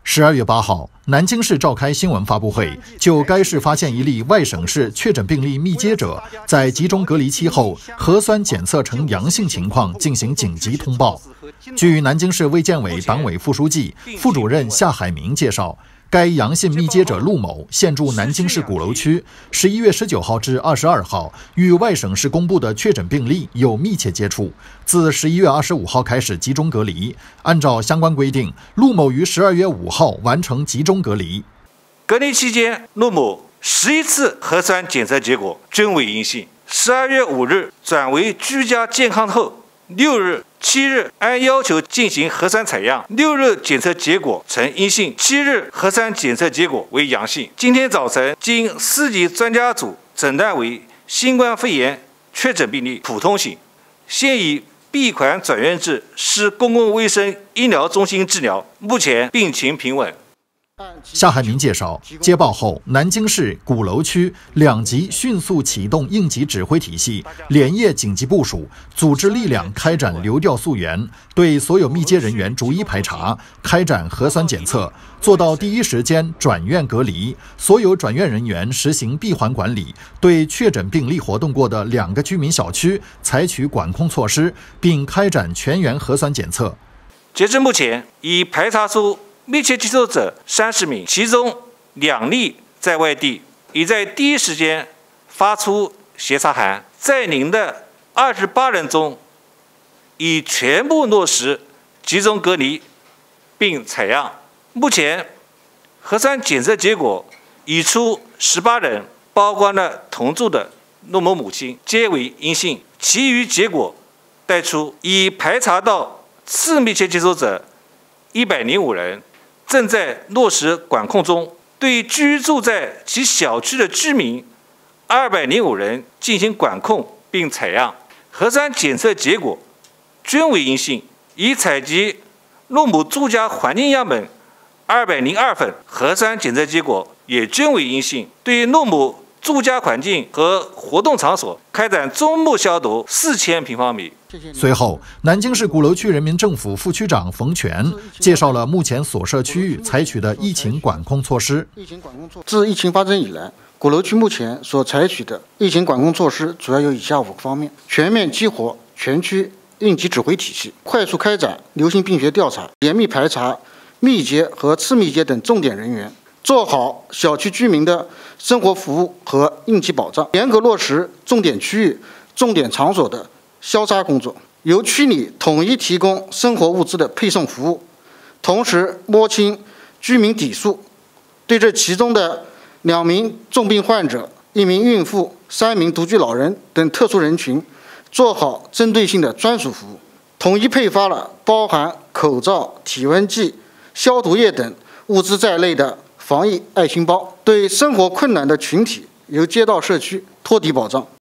12月8号，南京市召开新闻发布会，就该市发现一例外省市确诊病例密接者在集中隔离期后核酸检测呈阳性情况进行紧急通报。据南京市卫健委党委副书记、副主任夏海明介绍，该阳性密接者陆某现住南京市鼓楼区，11月19号至22号与外省市公布的确诊病例有密切接触，自11月25号开始集中隔离。按照相关规定，陆某于12月5号完成集中隔离。 隔离期间，陆某11次核酸检测结果均为阴性。12月5日转为居家健康后，6日、7日按要求进行核酸采样，6日检测结果呈阴性，7日核酸检测结果为阳性。今天早晨经4级专家组诊断为新冠肺炎确诊病例普通型，现已闭环转院至市公共卫生医疗中心治疗，目前病情平稳。 夏海明介绍，接报后，南京市鼓楼区2级迅速启动应急指挥体系，连夜紧急部署，组织力量开展流调溯源，对所有密接人员逐一排查，开展核酸检测，做到第一时间转院隔离。所有转院人员实行闭环管理，对确诊病例活动过的2个居民小区采取管控措施，并开展全员核酸检测。 截至目前，已排查出密切接触者30名，其中2例在外地，已在第一时间发出协查函。在宁的28人中，已全部落实集中隔离并采样。目前核酸检测结果已出18人，包括了同住的陆某母亲，皆为阴性，其余结果待出。已排查到次密切接触者105人。正在落实管控中，对居住在其小区的居民205人进行管控并采样，核酸检测结果均为阴性，已采集陆某住家环境样本202份，核酸检测结果也均为阴性。对陆某住家环境和活动场所开展终目消毒4000平方米。 随后，南京市鼓楼区人民政府副区长冯全介绍了目前所涉区域采取的疫情管控措施。 自疫情发生以来，鼓楼区目前所采取的疫情管控措施主要有以下5个方面：全面激活全区应急指挥体系，快速开展流行病学调查，严密排查密接和次密接等重点人员，做好小区居民的生活服务和应急保障，严格落实重点区域、重点场所的消杀工作，由区里统一提供生活物资的配送服务，同时摸清居民底数，对这其中的2名重病患者、1名孕妇、3名独居老人等特殊人群做好针对性的专属服务，统一配发了包含口罩、体温计、消毒液等物资在内的防疫爱心包，对生活困难的群体由街道社区托底保障。